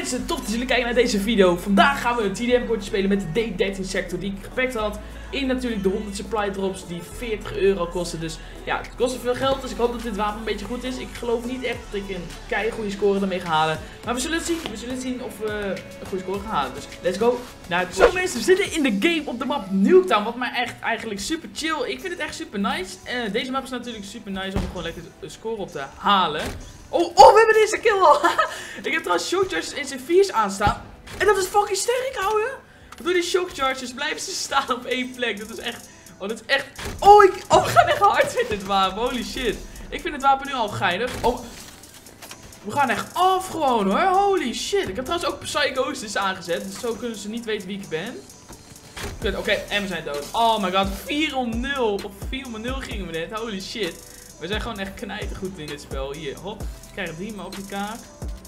Mensen, top dat jullie kijken naar deze video. Vandaag gaan we een TDM-potje spelen met de D13 sector die ik gepakt had. In natuurlijk de 100 supply drops die 40 euro kosten. Dus ja, het kost veel geld. Dus ik hoop dat dit wapen een beetje goed is. Ik geloof niet echt dat ik een keigoede score ermee ga halen. Maar we zullen het zien. We zullen zien of we een goede score gaan halen. Dus let's go naar het potje. Zo mensen, we zitten in de game op de map Nuketown. Wat mij echt eigenlijk super chill. Ik vind het echt super nice. Deze map is natuurlijk super nice om gewoon lekker een score op te halen. Oh, we hebben deze kill al. Ik heb trouwens shock charges in zijn 4's aanstaan. En dat is fucking sterk, ouwe. Door die shock charges blijven ze staan op één plek. Dat is echt... Oh, dat is echt... Oh, we gaan echt hard met dit wapen. Holy shit. Ik vind het wapen nu al geinig. Oh, we gaan echt af gewoon, hoor. Holy shit. Ik heb trouwens ook Psychosis aangezet. Dus zo kunnen ze niet weten wie ik ben. Oké, en we zijn dood. Oh my god. 4-0. Op 4-0 gingen we net. Holy shit. We zijn gewoon echt knijtergoed in dit spel. Hier, hop. Ik krijg die maar op je kaak.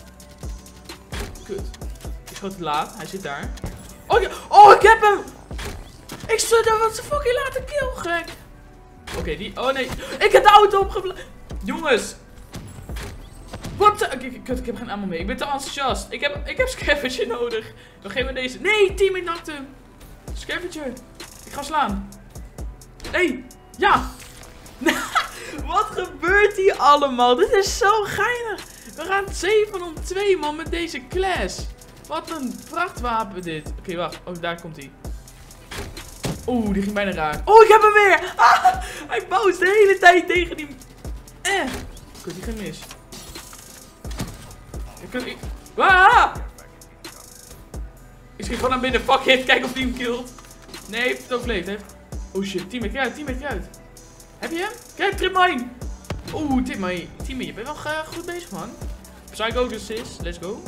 Kut. Ik schoot te laat. Hij zit daar. Oh, ik heb hem! Ik stond daar wat ze fucking laten kill, gek. Oké, die... Oh nee. Ik heb de auto opgeblazen. Jongens. Wat? Kut, ik heb geen ammo mee. Ik ben te enthousiast. Ik heb Scavenger nodig. Dan geven we deze. Nee, teammate nakte hem. Scavenger. Ik ga slaan. Nee. Ja. Wat gebeurt hier allemaal? Dit is zo geinig. We gaan 7 om 2 man met deze class. Wat een prachtwapen dit. Oké, wacht. Oh, daar komt hij. Oeh, die ging bijna raar. Oh, ik heb hem weer. Hij bouwt de hele tijd tegen die... Kut, die ging mis. Ik schiet gewoon naar binnen. Fuck it. Kijk of die hem killt. Nee, hij heeft het overleefd. Oh shit, teammate uit. Heb je hem? Kijk, Tripmine! Oeh, teammate, je bent wel goed bezig, man. Psycho assist, let's go.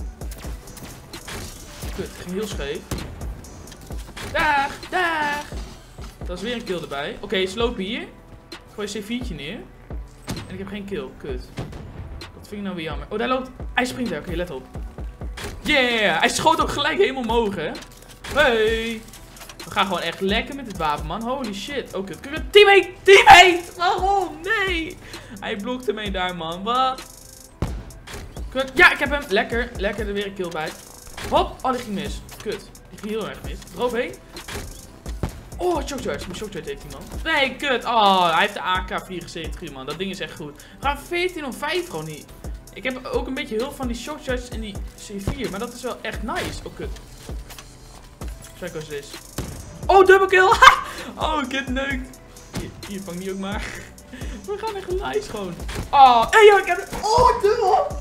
Kut, ging heel scheef. Dag! Dat is weer een kill erbij. Oké, slopen hier. Ik gooi een C4'tje neer. En ik heb geen kill, kut. Dat vind ik nou weer jammer. Oh, daar loopt... Hij springt daar, oké, let op. Yeah! Hij schoot ook gelijk helemaal omhoog, hè. Hey! We gaan gewoon echt lekker met dit wapen, man. Holy shit. Oké, teammate! Waarom? Nee! Hij blokte mee daar, man. Wat? Kut. Ja, ik heb hem. Lekker er weer een kill bij. Hop. Oh, die ging mis. Kut. Die ging heel erg mis. Eroverheen. Oh, shock charge. Mijn shock charge heeft hij, man. Nee, kut. Oh, hij heeft de AK-74, man. Dat ding is echt goed. We gaan 14 om 5 gewoon niet. Ik heb ook een beetje hulp van die shock charges in die C4. Maar dat is wel echt nice. Oh, kut. Psycho's is. Oh, double kill! Oh, ik heb neukt. Hier, vang die ook maar. We gaan echt nice gewoon. Oh, hey, ik heb het. Oh, dubbel!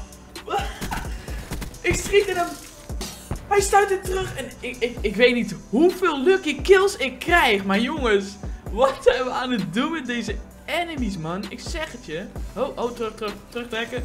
Ik schiet in hem. Hij stuit er terug. En ik weet niet hoeveel lucky kills ik krijg. Maar jongens, wat zijn we aan het doen met deze enemies, man? Ik zeg het je. Oh, terugtrekken.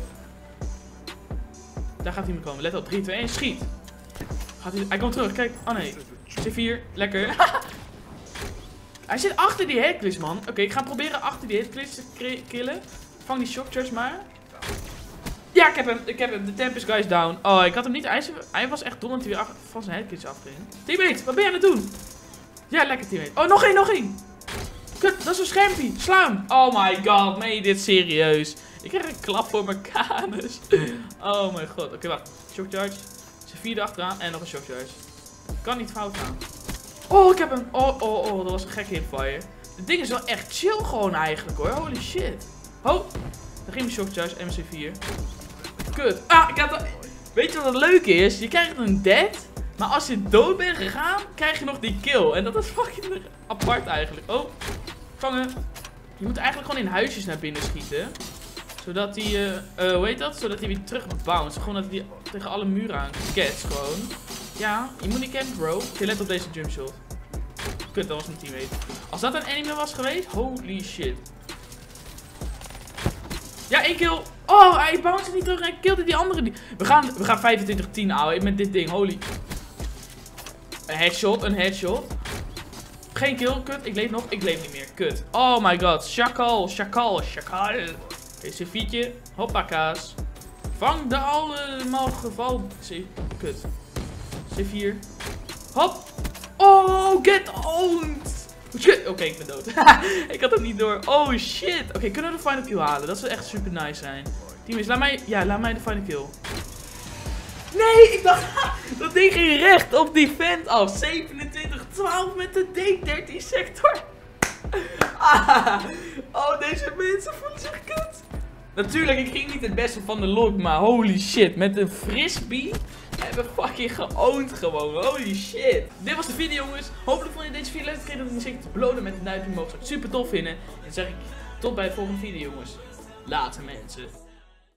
Daar gaat hij me komen. Let op, 3, 2, 1, schiet. Hij komt terug, kijk. Oh nee. C4, lekker. Hij zit achter die headcliffs, man. Oké, ik ga proberen achter die headcliffs te killen. Vang die shock charge maar. Ja, ik heb hem. De Tempest guy is down. Oh, ik had hem niet. Hij was echt dom dat hij weer van zijn headcliffs afging. Teammate, wat ben je aan het doen? Ja, lekker teammate. Oh, nog één. Kut, dat is een schermpie. Sla hem. Oh my god, meen je dit serieus? Ik krijg een klap voor mijn kanus. Oh mijn god. Oké, wacht. Shock charge. C4 achteraan en nog een shock charge. Kan niet fout gaan. Oh, ik heb hem. Oh, dat was een gekke hipfire. Dit ding is wel echt chill gewoon eigenlijk, hoor. Holy shit. Oh, daar ging mijn shock charge en mijn C4. Kut. Ik had dat... Weet je wat het leuke is? Je krijgt een dead, maar als je dood bent gegaan, krijg je nog die kill. En dat is fucking apart eigenlijk. Oh, vangen. Je moet eigenlijk gewoon in huisjes naar binnen schieten. Zodat hij, hoe heet dat? Zodat hij weer terug bounce. Gewoon dat hij tegen alle muren aan catch gewoon. Ja, je moet niet campen, bro. Oké, let op deze jumpshot. Kut, dat was mijn teammate. Als dat een enemy was geweest, holy shit. Ja, 1 kill. Oh, hij bounced niet terug en hij killde die andere. We gaan 25-10, ouwe, met dit ding. Holy. Een headshot. Geen kill, kut. Ik leef nog. Ik leef niet meer. Kut. Oh my god. Shakal. Oké, C4'tje. Hoppakaas. Vang de allemaal geval. Kut. C4. Hop. Oh, get owned. Oké, ik ben dood. Ik had hem niet door. Oh shit. Oké, kunnen we de final kill halen? Dat zou echt super nice zijn. Teammates, laat mij de final kill. nee, ik dacht, dat ding ging recht op die vent af. 27-12 met de D13 sector. Oh, deze mensen voelen zich kut. Natuurlijk, ik ging niet het beste van de lot, maar holy shit, met een frisbee hebben we fucking geowned gewoon, holy shit. Dit was de video, jongens. Hopelijk vond je deze video leuk. Vergeet het niet zeker te belonen met een duimpje omhoog. Zou ik super tof vinden. En dan zeg ik tot bij de volgende video, jongens. Later, mensen.